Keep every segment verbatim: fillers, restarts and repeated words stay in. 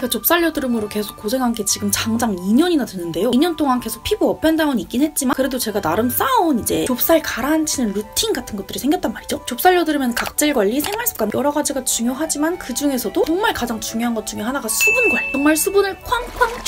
제가 좁쌀여드름으로 계속 고생한 게 지금 장장 이 년이나 됐는데요. 이 년 동안 계속 피부 업앤다운이 있긴 했지만 그래도 제가 나름 쌓아온 이제 좁쌀 가라앉히는 루틴 같은 것들이 생겼단 말이죠. 좁쌀여드름에는 각질 관리, 생활습관 여러 가지가 중요하지만 그 중에서도 정말 가장 중요한 것 중에 하나가 수분 관리. 정말 수분을 쾅쾅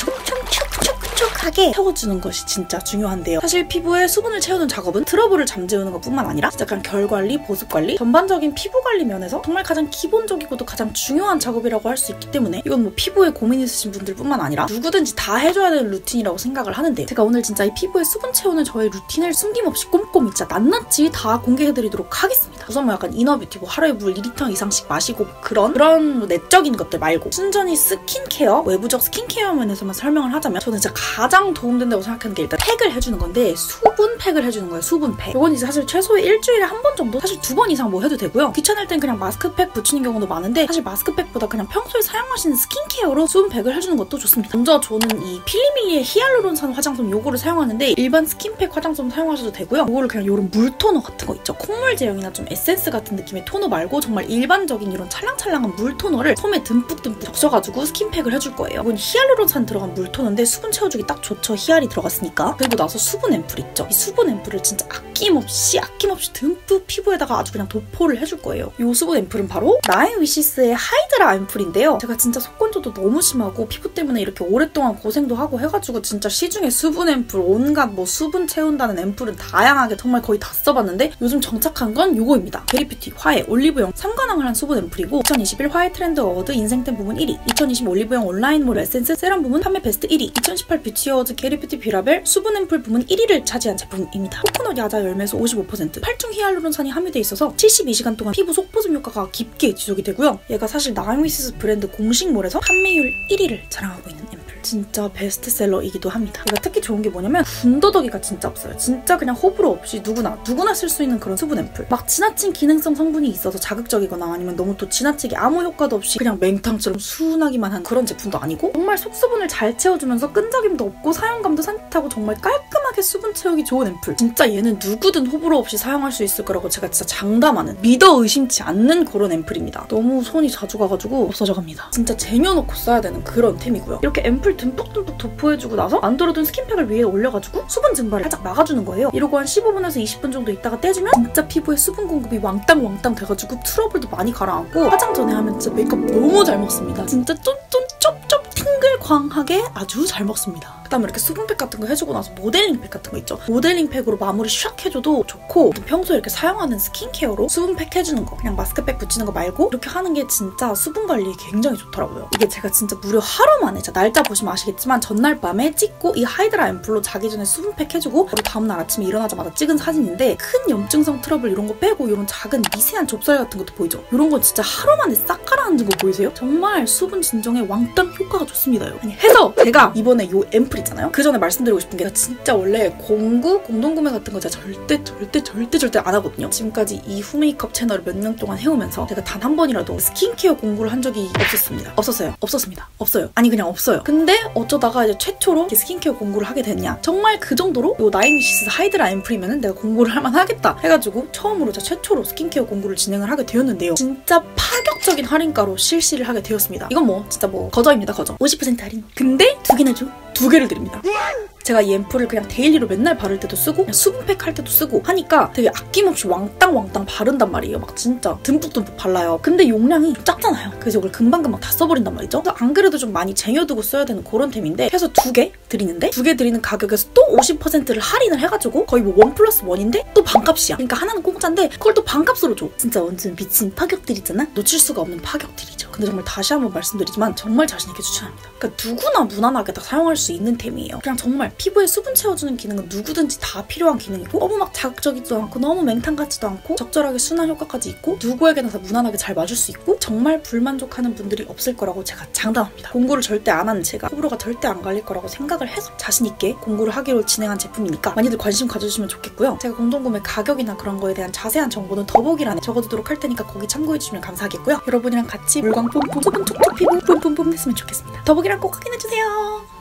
촉촉촉촉촉하게 채워주는 것이 진짜 중요한데요. 사실 피부에 수분을 채우는 작업은 트러블을 잠재우는 것뿐만 아니라 약간 결 관리, 보습 관리, 전반적인 피부 관리 면에서 정말 가장 기본적이고도 가장 중요한 작업이라고 할 수 있기 때문에 이건 뭐 피부에 고민 있으신 분들뿐만 아니라 누구든지 다 해줘야 되는 루틴이라고 생각을 하는데 제가 오늘 진짜 이 피부에 수분 채우는 저의 루틴을 숨김없이 꼼꼼히 진짜 낱낱이 다 공개해드리도록 하겠습니다. 우선 뭐 약간 이너뷰티 뭐 하루에 물 이 리터 이상씩 마시고 그런 그런 뭐 내적인 것들 말고 순전히 스킨케어, 외부적 스킨케어 면에서만 설명을 하자면 저는 진짜 가장 도움된다고 생각하는 게 일단 팩을 해주는 건데 수분 팩을 해주는 거예요. 수분 팩. 이건 이제 사실 최소의 일주일에 한 번 정도 사실 두 번 이상 뭐 해도 되고요. 귀찮을 땐 그냥 마스크팩 붙이는 경우도 많은데 사실 마스크팩보다 그냥 평소에 사용하시는 스킨케어로 수분 팩을 해주는 것도 좋습니다. 먼저 저는 이 필리밀리의 히알루론산 화장솜 요거를 사용하는데 일반 스킨팩 화장솜 사용하셔도 되고요. 요거를 그냥 요런 물토너 같은 거 있죠. 콩물 제형이나 좀 에센스 같은 느낌의 토너 말고 정말 일반적인 이런 찰랑찰랑한 물토너를 솜에 듬뿍듬뿍 적셔가지고 스킨팩을 해줄 거예요. 이건 히알루론산 들어간 물토너인데 수분 채워주기 딱 좋죠. 히알이 들어갔으니까. 그리고 나서 수분 앰플 있죠. 이 수분 앰플을 진짜 아낌없이 아낌없이 듬뿍 피부에다가 아주 그냥 도포를 해줄 거예요. 이 수분 앰플은 바로 나인위시스의 하이드라 앰플인데요. 제가 진짜 속건조도 너무 심하고 피부 때문에 이렇게 오랫동안 고생도 하고 해가지고 진짜 시중에 수분 앰플 온갖 뭐 수분 채운다는 앰플은 다양하게 정말 거의 다 써봤는데 요즘 정착한 건 요거입니다. 게리뷰티 화해 올리브영 삼 관왕을 한 수분 앰플이고 이천이십일 화해 트렌드 어워드 인생템 부문 일 위, 이천이십 올리브영 온라인몰 에센스 세럼 부문 판매 베스트 일 위, 이천십팔 뷰티 어워즈 게리뷰티 뷰라벨 수분 앰플 부문 일 위를 차지한 제품입니다. 코코넛 야자 열매에서 오십오 퍼센트 팔중 히알루론산이 함유돼 있어서 칠십이 시간 동안 피부 속보습 효과가 깊게 지속이 되고요. 얘가 사실 나인위시스 브랜드 공식몰에서 판매율 일 위를 자랑하고 있는 앰플. 진짜 베스트셀러이기도 합니다. 얘가 특히 좋은 게 뭐냐면 군더더기가 진짜 없어요. 진짜 그냥 호불호 없이 누구나 누구나 쓸 수 있는 그런 수분 앰플. 막 지나친 기능성 성분이 있어서 자극적이거나 아니면 너무 또 지나치게 아무 효과도 없이 그냥 맹탕처럼 순하기만 한 그런 제품도 아니고 정말 속수분을 잘 채워주면서 끈적임도 없고 사용감도 산뜻하고 정말 깔끔하게 수분 채우기 좋은 앰플. 진짜 얘는 누구든 호불호 없이 사용할 수 있을 거라고 제가 진짜 장담하는 믿어 의심치 않는 그런 앰플입니다. 너무 손이 자주 가가지고 없어져 갑니다. 진짜 쟁여놓고 써야 되는 그런 템이고요. 이렇게 앰플 듬뿍듬뿍 도포해주고 나서 만들어둔 스킨팩을 위에 올려가지고 수분 증발을 살짝 막아주는 거예요. 이러고 한 십오 분에서 이십 분 정도 있다가 떼주면 진짜 피부에 수분 공급이 왕땅왕땅 돼가지고 트러블도 많이 가라앉고 화장 전에 하면 진짜 메이크업 너무 잘 먹습니다. 진짜 쫀쫀 쩝쩝 탱글광하게 아주 잘 먹습니다. 그다음에 이렇게 수분팩 같은 거 해주고 나서 모델링팩 같은 거 있죠. 모델링팩으로 마무리 샥 해줘도 좋고 평소에 이렇게 사용하는 스킨케어로 수분팩 해주는 거 그냥 마스크팩 붙이는 거 말고 이렇게 하는 게 진짜 수분 관리에 굉장히 좋더라고요. 이게 제가 진짜 무려 하루 만에 진짜 날짜 보시면 아시겠지만 전날 밤에 찍고 이 하이드라 앰플로 자기 전에 수분팩 해주고 바로 다음날 아침에 일어나자마자 찍은 사진인데 큰 염증성 트러블 이런 거 빼고 이런 작은 미세한 좁쌀 같은 것도 보이죠? 이런 건 진짜 하루 만에 싹 가라앉은 거 보이세요? 정말 수분 진정에 왕땅 효과가 좋습니다. 아니 해서 제가 이번에 이 앰플 있잖아요. 그 전에 말씀드리고 싶은 게 진짜 원래 공구, 공동구매 같은 거 제가 절대 절대 절대 절대 안 하거든요. 지금까지 이 후메이크업 채널을 몇 년 동안 해오면서 제가 단 한 번이라도 스킨케어 공구를 한 적이 없었습니다. 없었어요. 없었습니다. 없어요. 아니 그냥 없어요. 근데 어쩌다가 이제 최초로 스킨케어 공구를 하게 됐냐. 정말 그 정도로 이 나인위시스 하이드라 앰플이면은 내가 공구를 할만 하겠다 해가지고 처음으로 제가 최초로 스킨케어 공구를 진행을 하게 되었는데요. 진짜 파격적인 할인가로 실시를 하게 되었습니다. 이건 뭐 진짜 뭐 거저입니다. 거저. 오십 퍼센트 할인. 근데 두 개나 줘. 두 개를 드립니다. 제가 이 앰플을 그냥 데일리로 맨날 바를 때도 쓰고 그냥 수분팩 할 때도 쓰고 하니까 되게 아낌없이 왕땅왕땅 바른단 말이에요. 막 진짜 듬뿍듬뿍 발라요. 근데 용량이 작잖아요. 그래서 이걸 금방금방 다 써버린단 말이죠. 안 그래도 좀 많이 쟁여두고 써야 되는 그런 템인데 해서 두 개 드리는데 두 개 드리는 가격에서 또 오십 퍼센트를 할인을 해가지고 거의 뭐 원 플러스 원인데 또 반값이야. 그러니까 하나는 공짜인데 그걸 또 반값으로 줘. 진짜 완전 미친 파격들 있잖아? 놓칠 수가 없는 파격들이죠. 근데 정말 다시 한번 말씀드리지만 정말 자신있게 추천합니다. 그러니까 누구나 무난하게 다 사용할 수 있는 템이에요. 그냥 정말 피부에 수분 채워주는 기능은 누구든지 다 필요한 기능이고 너무 막 자극적이지도 않고 너무 맹탕 같지도 않고 적절하게 순한 효과까지 있고 누구에게나 다 무난하게 잘 맞을 수 있고 정말 불만족하는 분들이 없을 거라고 제가 장담합니다. 공구를 절대 안 하는 제가 호불호가 절대 안 갈릴 거라고 생각을 해서 자신있게 공구를 하기로 진행한 제품이니까 많이들 관심 가져주시면 좋겠고요. 제가 공동구매 가격이나 그런 거에 대한 자세한 정보는 더보기란에 적어두도록 할 테니까 거기 참고해주시면 감사하겠고요. 여러분이랑 같이 물광 뿜뿜 수분 촉촉 피부 뿜뿜뿜 했으면 좋겠습니다. 더보기란 꼭 확인해주세요.